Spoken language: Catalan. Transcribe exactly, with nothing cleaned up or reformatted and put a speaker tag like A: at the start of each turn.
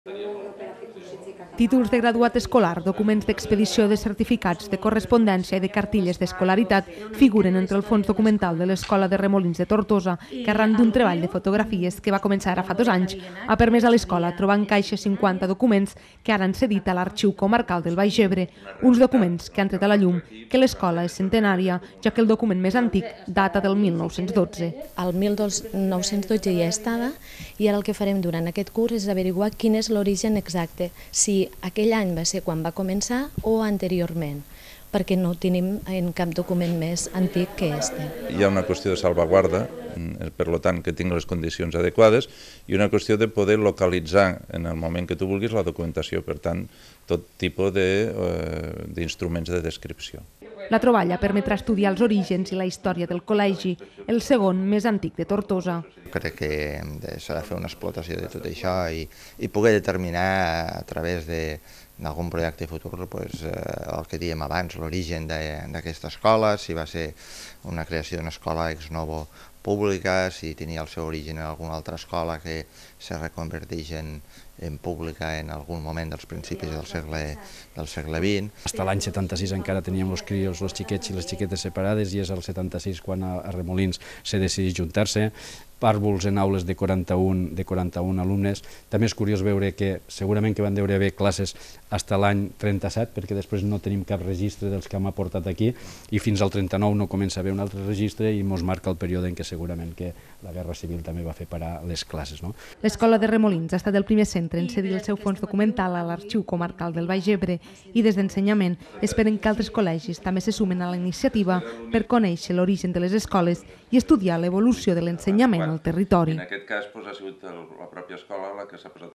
A: Títols de graduat escolar, documents d'expedició de certificats de correspondència i de cartilles d'escolaritat figuren entre el fons documental de l'Escola de Remolins de Tortosa, que arran d'un treball de fotografies que va començar ara fa dos anys, ha permès a l'escola trobar en caixa cinquanta documents que ara han cedit a l'Arxiu Comarcal del Baix Ebre, uns documents que han tret a la llum que l'escola és centenària, ja que el document més antic data del mil nou-cents dotze.
B: El mil nou-cents dotze ja estava i ara el que farem durant aquest curs és averiguar quin és l'origen exacte, si aquell any va ser quan va començar o anteriorment, perquè no tenim en cap document més antic que este.
C: Hi ha una qüestió de salvaguarda, per tant que tingui les condicions adequades, i una qüestió de poder localitzar en el moment que tu vulguis la documentació, per tant, tot tipus d'instruments de descripció.
A: La troballa permetrà estudiar els orígens i la història del col·legi, el segon més antic de Tortosa.
D: Crec que s'ha de fer una explotació de tot això i, i poder determinar a través d'algun projecte futur pues, el que dèiem abans, l'origen d'aquesta escola, si va ser una creació d'una escola ex novo pública, si tenia el seu origen en alguna altra escola que se reconverteix en, en pública en algun moment dels principis del segle, del segle vint.
E: Fins l'any setanta-sis encara teníem els crios, els xiquets i les xiquetes separades i és el setanta-sis quan a, a Remolins se decideix juntar-se. Pàrvuls en aules de quaranta-un, de quaranta-un alumnes. També és curiós veure que segurament que van deure haver classes fins l'any trenta-set, perquè després no tenim cap registre dels que hem aportat aquí, i fins al trenta-nou no comença a haver un altre registre i ens marca el període en què segurament que la Guerra Civil també va fer parar les classes. No?
A: L'Escola de Remolins ha estat el primer centre en cedir el seu fons documental a l'Arxiu Comarcal del Baix Ebre i des d'ensenyament esperen que altres col·legis també se sumen a la iniciativa per conèixer l'origen de les escoles i estudiar l'evolució de l'ensenyament al territori.
C: En aquest cas ha sigut la pròpia escola la que s'ha posat